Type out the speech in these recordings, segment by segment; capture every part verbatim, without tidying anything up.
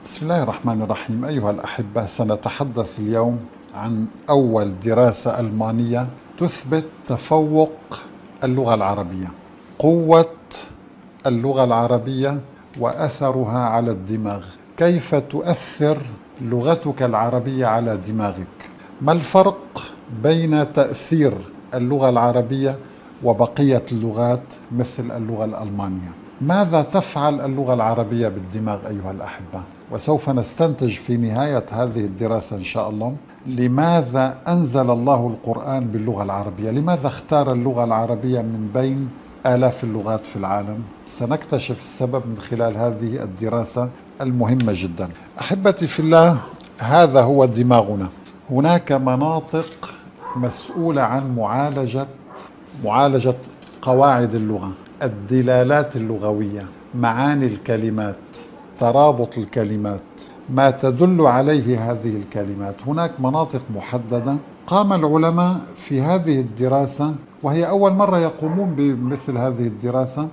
بسم الله الرحمن الرحيم. أيها الأحبة، سنتحدث اليوم عن أول دراسة ألمانية تثبت تفوق اللغة العربية، قوة اللغة العربية وأثرها على الدماغ. كيف تؤثر لغتك العربية على دماغك؟ ما الفرق بين تأثير اللغة العربية وبقية اللغات مثل اللغة الألمانية؟ ماذا تفعل اللغة العربية بالدماغ أيها الأحبة؟ وسوف نستنتج في نهاية هذه الدراسة إن شاء الله لماذا أنزل الله القرآن باللغة العربية؟ لماذا اختار اللغة العربية من بين آلاف اللغات في العالم؟ سنكتشف السبب من خلال هذه الدراسة المهمة جدا. أحبتي في الله، هذا هو دماغنا. هناك مناطق مسؤولة عن معالجة معالجة قواعد اللغة، الدلالات اللغوية، معاني الكلمات، ترابط الكلمات، ما تدل عليه هذه الكلمات. هناك مناطق محددة قام العلماء في هذه الدراسة، وهي أول مرة يقومون بمثل هذه الدراسة،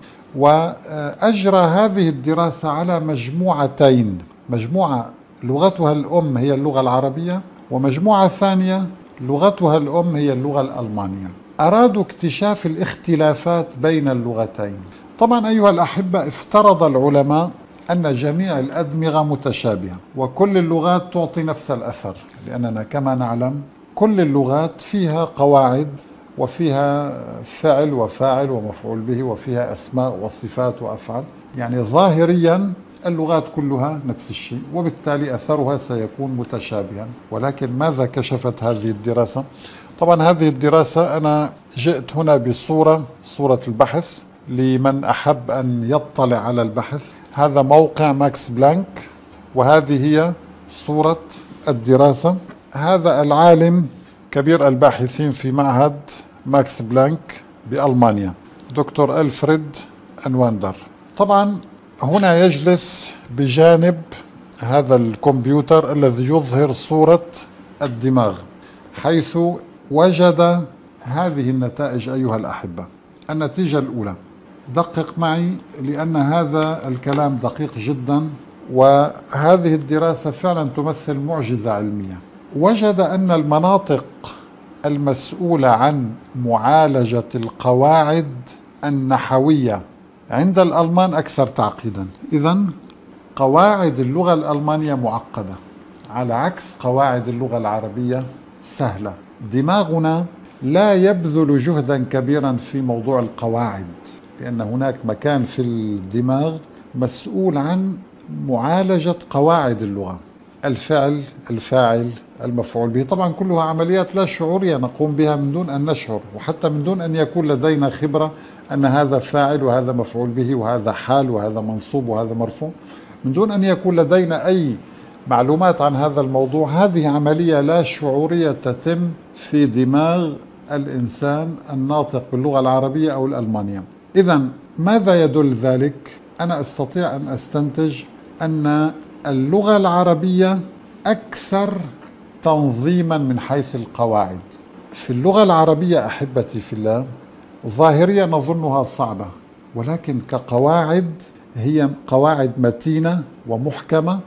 وأجرى هذه الدراسة على مجموعتين: مجموعة لغتها الأم هي اللغة العربية، ومجموعة ثانية لغتها الأم هي اللغة الألمانية. أرادوا اكتشاف الاختلافات بين اللغتين. طبعا أيها الأحبة، افترض العلماء أن جميع الأدمغة متشابهة وكل اللغات تعطي نفس الأثر، لأننا كما نعلم كل اللغات فيها قواعد وفيها فعل وفاعل ومفعول به وفيها أسماء وصفات وأفعال، يعني ظاهريا اللغات كلها نفس الشيء، وبالتالي أثرها سيكون متشابها. ولكن ماذا كشفت هذه الدراسة؟ طبعا هذه الدراسة أنا جئت هنا بصورة صورة البحث لمن أحب أن يطلع على البحث. هذا موقع ماكس بلانك، وهذه هي صورة الدراسة. هذا العالم كبير الباحثين في معهد ماكس بلانك بألمانيا، دكتور ألفريد أنواندر. طبعا هنا يجلس بجانب هذا الكمبيوتر الذي يظهر صورة الدماغ، حيث وجد هذه النتائج أيها الأحبة. النتيجة الأولى، دقق معي لأن هذا الكلام دقيق جدا، وهذه الدراسة فعلا تمثل معجزة علمية. وجد أن المناطق المسؤولة عن معالجة القواعد النحوية عند الألمان أكثر تعقيدا. إذن قواعد اللغة الألمانية معقدة على عكس قواعد اللغة العربية سهلة. دماغنا لا يبذل جهدا كبيرا في موضوع القواعد، لأن هناك مكان في الدماغ مسؤول عن معالجة قواعد اللغة، الفعل، الفاعل، المفعول به. طبعا كلها عمليات لا شعورية نقوم بها من دون أن نشعر، وحتى من دون أن يكون لدينا خبرة أن هذا فاعل وهذا مفعول به وهذا حال وهذا منصوب وهذا مرفوع، من دون أن يكون لدينا أي معلومات عن هذا الموضوع. هذه عملية لا شعورية تتم في دماغ الإنسان الناطق باللغة العربية أو الألمانية. إذن ماذا يدل ذلك؟ أنا أستطيع أن أستنتج أن اللغة العربية أكثر تنظيما من حيث القواعد. في اللغة العربية أحبتي في الله، ظاهريا نظنها صعبة، ولكن كقواعد هي قواعد متينة ومحكمة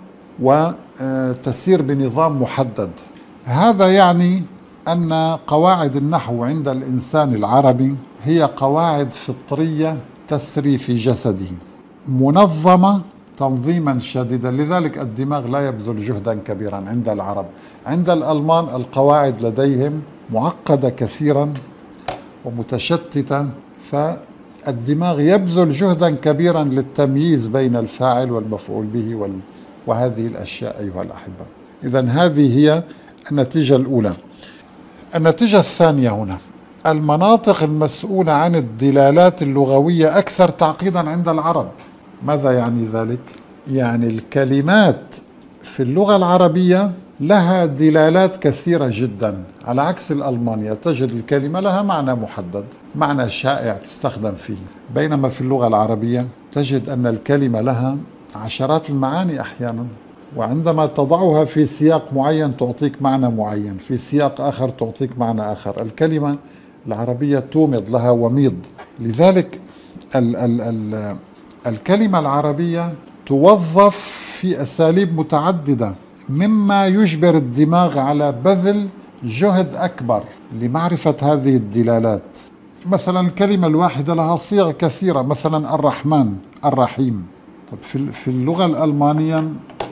وتسير بنظام محدد. هذا يعني أن قواعد النحو عند الإنسان العربي هي قواعد فطرية تسري في جسده، منظمة تنظيما شديدا، لذلك الدماغ لا يبذل جهدا كبيرا عند العرب. عند الألمان القواعد لديهم معقدة كثيرا ومتشتتة، فالدماغ يبذل جهدا كبيرا للتمييز بين الفاعل والمفعول به وال... وهذه الأشياء أيها الأحبة. إذن هذه هي النتيجة الأولى. النتيجة الثانية هنا، المناطق المسؤولة عن الدلالات اللغوية أكثر تعقيدا عند العرب. ماذا يعني ذلك؟ يعني الكلمات في اللغة العربية لها دلالات كثيرة جدا، على عكس الألمانية تجد الكلمة لها معنى محدد، معنى شائع تستخدم فيه، بينما في اللغة العربية تجد أن الكلمة لها عشرات المعاني أحيانا، وعندما تضعها في سياق معين تعطيك معنى معين، في سياق آخر تعطيك معنى آخر. الكلمة العربية تومض، لها وميض. لذلك ال ال ال الكلمة العربية توظف في أساليب متعددة مما يجبر الدماغ على بذل جهد أكبر لمعرفة هذه الدلالات. مثلا الكلمة الواحدة لها صيغ كثيرة، مثلا الرحمن، الرحيم. طب في اللغة الألمانية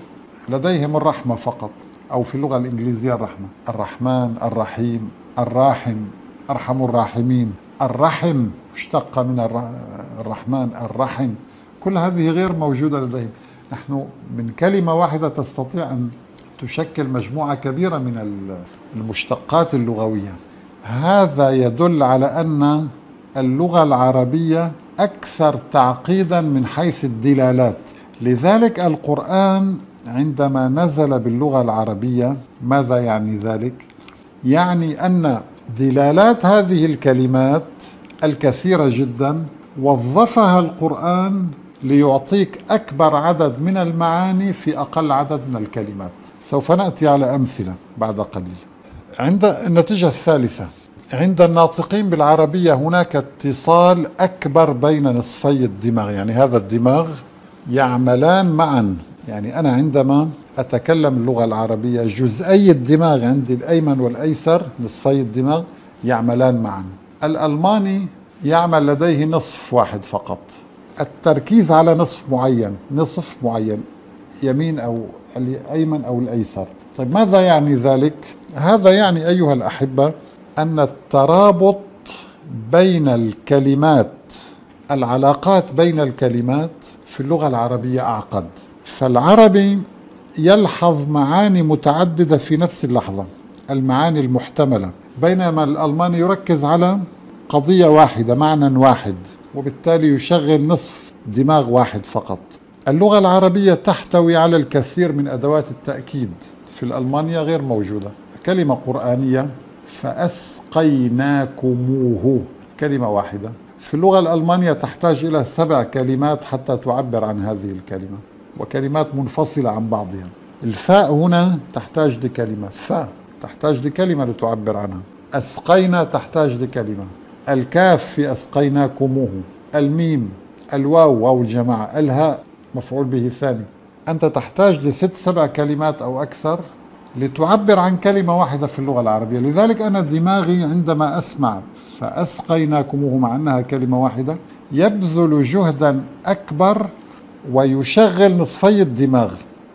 لديهم الرحمة فقط، أو في اللغة الإنجليزية الرحمة، الرحمن، الرحيم، الراحم، أرحم الراحمين، الرحم مشتق من الرحمن، الرحم. كل هذه غير موجودة لديهم. نحن من كلمة واحدة تستطيع أن تشكل مجموعة كبيرة من المشتقات اللغوية. هذا يدل على أن اللغة العربية أكثر تعقيدا من حيث الدلالات. لذلك القرآن عندما نزل باللغة العربية ماذا يعني ذلك؟ يعني أن دلالات هذه الكلمات الكثيرة جدا وظفها القرآن ليعطيك أكبر عدد من المعاني في أقل عدد من الكلمات. سوف نأتي على أمثلة بعد قليل. عند النتيجة الثالثة، عند الناطقين بالعربية هناك اتصال أكبر بين نصفي الدماغ، يعني هذا الدماغ يعملان معا. يعني أنا عندما أتكلم اللغة العربية جزئي الدماغ عندي الأيمن والأيسر، نصفي الدماغ يعملان معا. الألماني يعمل لديه نصف واحد فقط، التركيز على نصف معين، نصف معين يمين أو الأيمن أو الأيسر. طيب ماذا يعني ذلك؟ هذا يعني أيها الأحبة أن الترابط بين الكلمات، العلاقات بين الكلمات في اللغة العربية أعقد. فالعربي يلحظ معاني متعددة في نفس اللحظة، المعاني المحتملة، بينما الألماني يركز على قضية واحدة، معنى واحد، وبالتالي يشغل نصف دماغ واحد فقط. اللغة العربية تحتوي على الكثير من أدوات التأكيد، في الألمانية غير موجودة. كلمة قرآنية فأسقيناكموه، كلمة واحدة. في اللغة الألمانية تحتاج إلى سبع كلمات حتى تعبر عن هذه الكلمة، وكلمات منفصلة عن بعضها. الفاء هنا تحتاج لكلمة، فاء تحتاج لكلمة لتعبر عنها. أسقينا تحتاج لكلمة. الكاف في أسقيناكموه. الميم، الواو واو الجماعة، الهاء مفعول به ثاني. أنت تحتاج لست سبع كلمات أو أكثر لتعبر عن كلمة واحدة في اللغة العربية. لذلك أنا دماغي عندما أسمع فأسقيناكموه مع أنها كلمة واحدة يبذل جهدا أكبر ويشغل نصفي الدماغ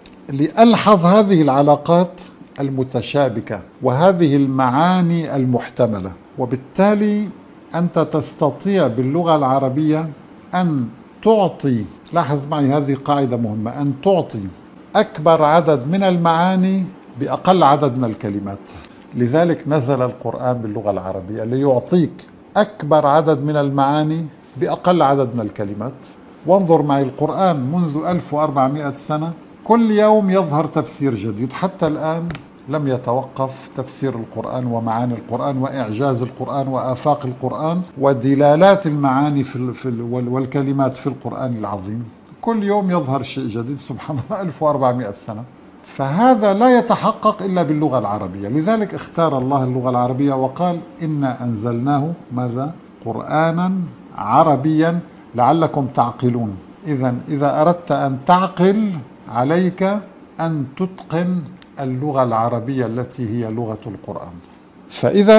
لألحظ هذه العلاقات المتشابكة وهذه المعاني المحتملة. وبالتالي أنت تستطيع باللغة العربية أن تعطي، لاحظ معي هذه قاعدة مهمة، أن تعطي أكبر عدد من المعاني بأقل عدد من الكلمات. لذلك نزل القرآن باللغة العربية ليعطيك أكبر عدد من المعاني بأقل عدد من الكلمات. وانظر معي القرآن منذ ألف وأربعمائة سنة كل يوم يظهر تفسير جديد، حتى الآن لم يتوقف تفسير القرآن ومعاني القرآن وإعجاز القرآن وآفاق القرآن ودلالات المعاني في في والكلمات في القرآن العظيم. كل يوم يظهر شيء جديد، سبحان الله، ألف وأربعمائة سنة. فهذا لا يتحقق إلا باللغة العربية. لذلك اختار الله اللغة العربية وقال إنا أنزلناه ماذا؟ قرآنا عربيا لعلكم تعقلون. إذا إذا أردت أن تعقل عليك أن تتقن اللغة العربية التي هي لغة القرآن. فإذا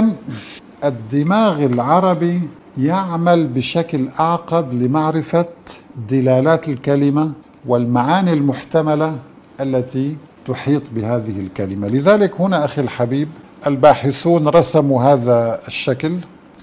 الدماغ العربي يعمل بشكل أعقد لمعرفة دلالات الكلمة والمعاني المحتملة التي تحيط بهذه الكلمة. لذلك هنا أخي الحبيب الباحثون رسموا هذا الشكل.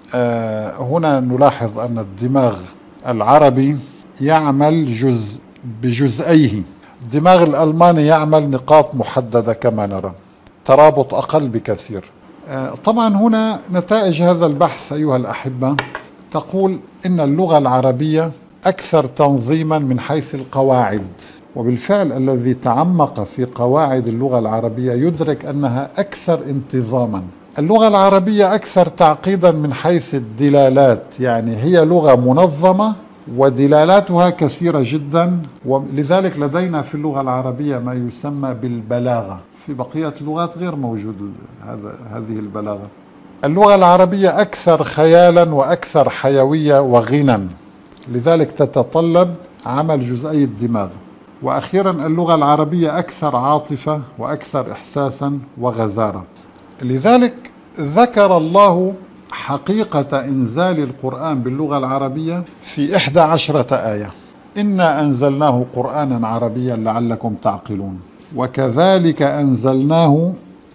آه هنا نلاحظ أن الدماغ العربي يعمل جزء بجزئيه، الدماغ الألماني يعمل نقاط محددة كما نرى، ترابط أقل بكثير. آه طبعا هنا نتائج هذا البحث أيها الأحبة تقول إن اللغة العربية أكثر تنظيما من حيث القواعد، وبالفعل الذي تعمق في قواعد اللغة العربية يدرك أنها أكثر انتظاما. اللغة العربية أكثر تعقيدا من حيث الدلالات، يعني هي لغة منظمة ودلالاتها كثيرة جدا، ولذلك لدينا في اللغة العربية ما يسمى بالبلاغة، في بقية اللغات غير موجود هذا هذه البلاغة. اللغة العربية أكثر خيالا وأكثر حيوية وغنى، لذلك تتطلب عمل جزئي الدماغ. وأخيرا اللغة العربية أكثر عاطفة وأكثر إحساسا وغزارة. لذلك ذكر الله حقيقة إنزال القرآن باللغة العربية في إحدى عشرة آية: إنا أنزلناه قرآنا عربيا لعلكم تعقلون، وكذلك أنزلناه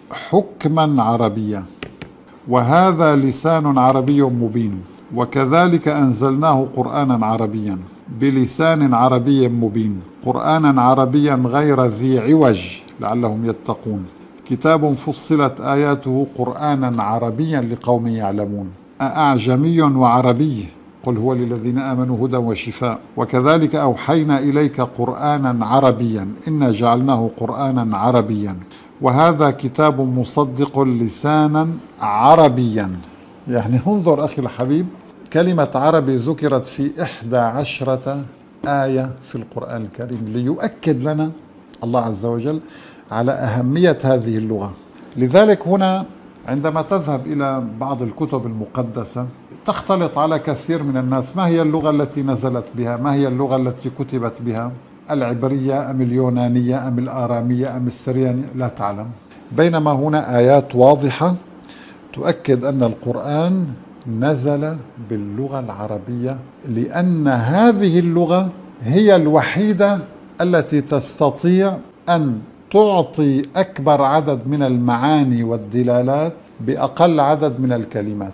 حكما عربيا، وهذا لسان عربي مبين، وكذلك أنزلناه قرآنا عربيا بلسان عربي مبين، قرآنا عربيا غير ذي عوج لعلهم يتقون، كتاب فصلت آياته قرآنا عربيا لقوم يعلمون، أأعجمي وعربي قل هو للذين آمنوا هدى وشفاء، وكذلك أوحينا إليك قرآنا عربيا إنا جعلناه قرآنا عربيا، وهذا كتاب مصدق لسانا عربيا. يعني انظر أخي الحبيب، كلمة عربي ذكرت في إحدى عشرة آية في القرآن الكريم ليؤكد لنا الله عز وجل على أهمية هذه اللغة. لذلك هنا عندما تذهب إلى بعض الكتب المقدسة تختلط على كثير من الناس ما هي اللغة التي نزلت بها، ما هي اللغة التي كتبت بها، العبرية أم اليونانية أم الآرامية أم السريانية، لا تعلم. بينما هنا آيات واضحة تؤكد أن القرآن نزل باللغة العربية، لأن هذه اللغة هي الوحيدة التي تستطيع أن تعطي أكبر عدد من المعاني والدلالات بأقل عدد من الكلمات.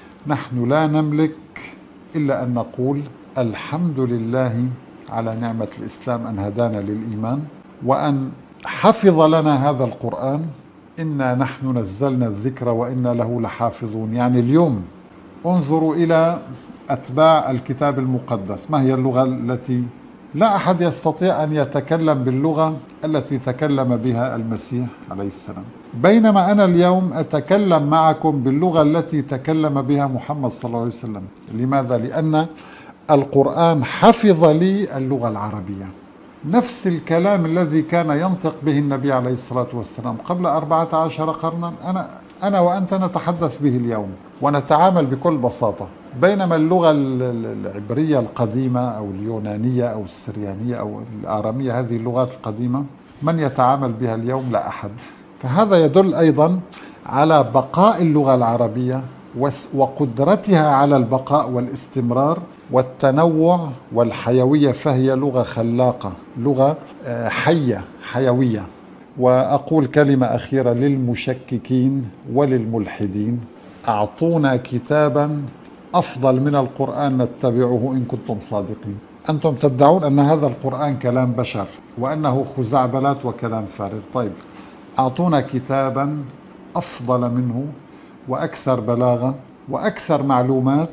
نحن لا نملك إلا أن نقول الحمد لله على نعمة الإسلام أن هدانا للإيمان، وأن حفظ لنا هذا القرآن. إنا نحن نزلنا الذكر وإنا له لحافظون. يعني اليوم انظروا إلى أتباع الكتاب المقدس، ما هي اللغة التي لا أحد يستطيع أن يتكلم باللغة التي تكلم بها المسيح عليه السلام، بينما أنا اليوم أتكلم معكم باللغة التي تكلم بها محمد صلى الله عليه وسلم. لماذا؟ لأن القرآن حفظ لي اللغة العربية، نفس الكلام الذي كان ينطق به النبي عليه الصلاة والسلام قبل أربعة عشر قرنا أنا أنا وأنت نتحدث به اليوم ونتعامل بكل بساطة. بينما اللغة العبرية القديمة أو اليونانية أو السريانية أو الآرامية، هذه اللغات القديمة من يتعامل بها اليوم؟ لا أحد. فهذا يدل أيضا على بقاء اللغة العربية وقدرتها على البقاء والاستمرار والتنوع والحيوية، فهي لغة خلاقة، لغة حية حيوية. وأقول كلمة أخيرة للمشككين وللملحدين: أعطونا كتابا أفضل من القرآن نتبعه إن كنتم صادقين. أنتم تدعون أن هذا القرآن كلام بشر وأنه خزعبلات وكلام فارغ. طيب أعطونا كتابا أفضل منه وأكثر بلاغة وأكثر معلومات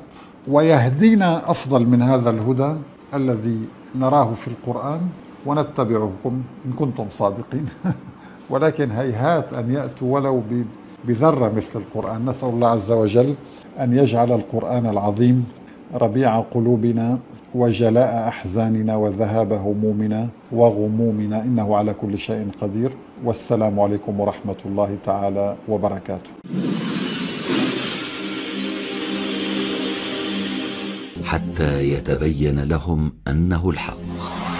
ويهدينا أفضل من هذا الهدى الذي نراه في القرآن ونتبعكم إن كنتم صادقين. ولكن هيهات أن يأتوا ولو بذرة مثل القرآن. نسأل الله عز وجل أن يجعل القرآن العظيم ربيع قلوبنا وجلاء أحزاننا وذهاب همومنا وغمومنا، إنه على كل شيء قدير. والسلام عليكم ورحمة الله تعالى وبركاته. حتى يتبين لهم أنه الحق.